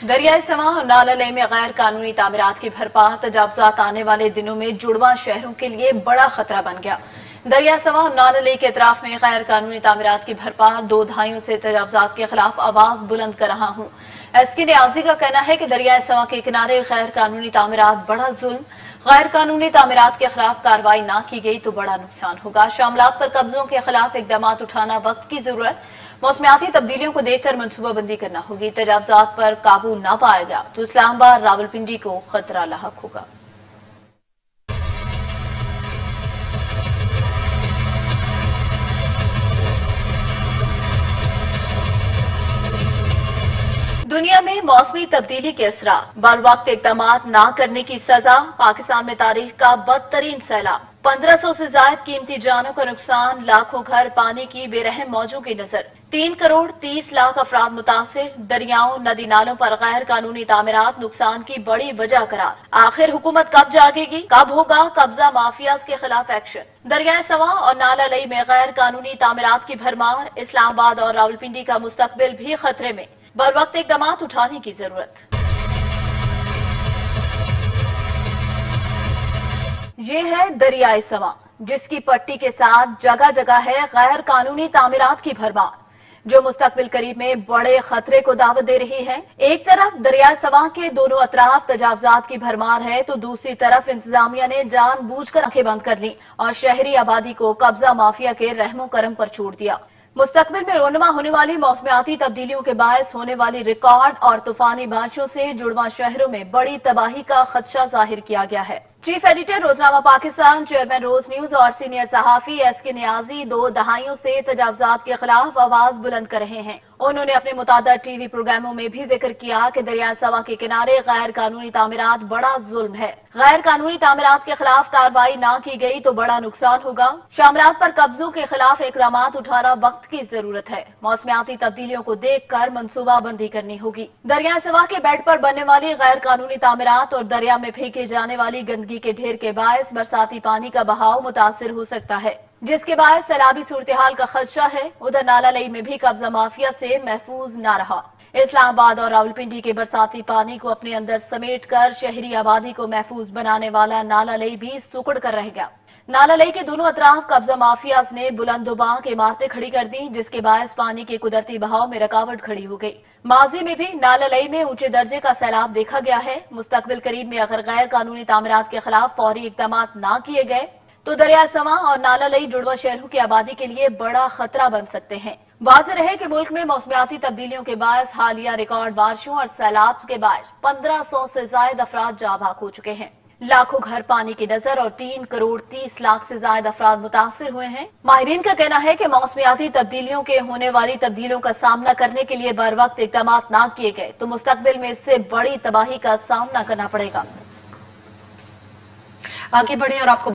दरियाए सवां और नाला में गैर कानूनी तामीरात की भरपार तजावुजात आने वाले दिनों में जुड़वा शहरों के लिए बड़ा खतरा बन गया। दरिया सवां और नाला के अतराफ में गैर कानूनी तामीरात की भरपार 2 दहाइयों से तजावुजात के खिलाफ आवाज बुलंद कर रहा हूं। एसके नियाजी का कहना है कि दरियाए सवां के किनारे गैर कानूनी तामीरात बड़ा जुल्म, गैर कानूनी तामीरात के खिलाफ कार्रवाई न की गई तो बड़ा नुकसान होगा। शामलात पर कब्जों के खिलाफ इकदाम उठाना वक्त की जरूरत, मौसमियाती तब्दीलियों को देखकर मनसूबाबंदी करना होगी। तजावुजात पर काबू न पाया गया तो इस्लामाबाद रावलपिंडी को खतरा लाहक होगा। दुनिया में मौसमी तब्दीली के असरात, बरवक्त इकदाम न करने की सजा, पाकिस्तान में तारीख का बदतरीन सैलाब, 1500 से ज्यादा कीमती जानों का नुकसान, लाखों घर पानी की बेरहम मौजों की नजर, 3 करोड़ 30 लाख अफराद मुतासिर, दरियाओं नदी नालों पर गैर कानूनी तामीरात नुकसान की बड़ी वजह करार। आखिर हुकूमत कब जागेगी, कब होगा कब्जा माफियाज के खिलाफ एक्शन। दरियाए सवां और नाला में गैर कानूनी तामीरात की भरमार, इस्लामाबाद और रावलपिंडी का मुस्तकबिल भी खतरे में, बरवक्त इकदाम उठाने की जरूरत। ये है दरियाए सवां, जिसकी पट्टी के साथ जगह जगह है गैर कानूनी तामीरात की भरमार, जो मुस्तकबिल करीब में बड़े खतरे को दावत दे रही है। एक तरफ दरियाए सवां के दोनों अतराफ तजावुजात की भरमार है तो दूसरी तरफ इंतजामिया ने जानबूझकर आंखें बंद कर ली और शहरी आबादी को कब्जा माफिया के रहमो करम पर छोड़ दिया। मुस्तकबिल में रोनुमा होने वाली मौसमियाती तब्दीलियों के बायस होने वाली रिकॉर्ड और तूफानी बारिशों से जुड़वा शहरों में बड़ी तबाही का खदशा जाहिर किया गया है। चीफ एडिटर रोजनामा पाकिस्तान, चेयरमैन रोज न्यूज और सीनियर सहाफी एसके नियाजी 2 दहाइयों से तजावुजात के खिलाफ आवाज बुलंद कर रहे हैं। उन्होंने अपने मुतादा टीवी प्रोग्रामों में भी जिक्र किया कि दरिया सवां के किनारे गैर कानूनी तामीरात बड़ा जुल्म है। गैर कानूनी तामीरात के खिलाफ कार्रवाई न की गई तो बड़ा नुकसान होगा। शामलात पर कब्जों के खिलाफ इकदाम उठाना वक्त की जरूरत है। मौसमियाती तब्दीलियों को देखकर मनसूबाबंदी करनी होगी। दरिया सवां के बेड पर बनने वाली गैर कानूनी तामीरात और दरिया में फेंके जाने वाली गंदगी के ढेर के बायस बरसाती पानी का बहाव मुतासिर हो सकता है, जिसके बायस सैलाबी सूरत-ए-हाल का खदशा है। उधर नाला में भी कब्जा माफिया से महफूज न रहा। इस्लामाबाद और रावलपिंडी के बरसाती पानी को अपने अंदर समेट कर शहरी आबादी को महफूज बनाने वाला नाला भी सुकड़ कर रह गया। नाला के दोनों अतराफ कब्जा माफियाज ने बुलंदोबांग इमारतें खड़ी कर दी, जिसके बायस पानी के कुदरती बहाव में रुकावट खड़ी हो गई। माजी में भी नाला में ऊंचे दर्जे का सैलाब देखा गया है। मुस्तकबिल करीब में अगर गैर कानूनी तामीरात के खिलाफ फौरी इकदाम न किए गए तो दरिया सवां और नाला जुड़वा शहरों की आबादी के लिए बड़ा खतरा बन सकते हैं। वाज़ेह रहे कि मुल्क में मौसमियाती तब्दीलियों के बायस हालिया रिकॉर्ड बारिशों और सैलाब के बायस 1500 से ज्यादा अफराद जाँ भाग हो चुके हैं। लाखों घर पानी की नजर और 3 करोड़ 30 लाख से ज्यादा अफराद मुतासिर हुए हैं। माहिरीन का कहना है कि मौसमियाती तब्दीलियों के होने वाली तब्दीलियों का सामना करने के लिए बर वक्त इकदाम न किए गए तो मुस्तकबिल में इससे बड़ी तबाही का सामना करना पड़ेगा। आगे बढ़े और आपको